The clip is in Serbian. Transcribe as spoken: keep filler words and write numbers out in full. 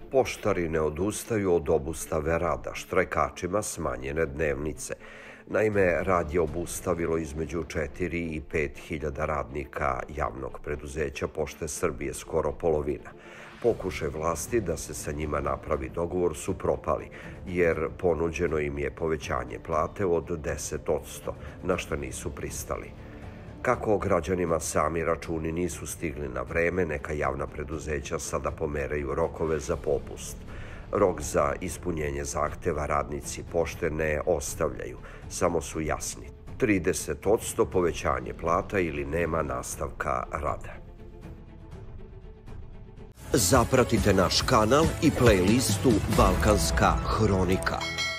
Poštari ne odustaju od obustave rada, štrajkačima smanjene dnevnice. Naime, rad je obustavilo između četiri i pet hiljada radnika javnog preduzeća Pošte Srbije, skoro polovina. Pokušaj vlasti da se sa njima napravi dogovor su propali, jer ponuđeno im je povećanje plate od deset odsto, na što nisu pristali. Kako građanima sami računi nisu stigli na vreme, neka javna preduzeća sada pomeraju rokove za popust. Rok za ispunjenje zahteva radnici pošte ne ostavljaju, samo su jasni. trideset odsto povećanje plata ili nema nastavka rada. Zapratite naš kanal i playlistu Balkanska hronika.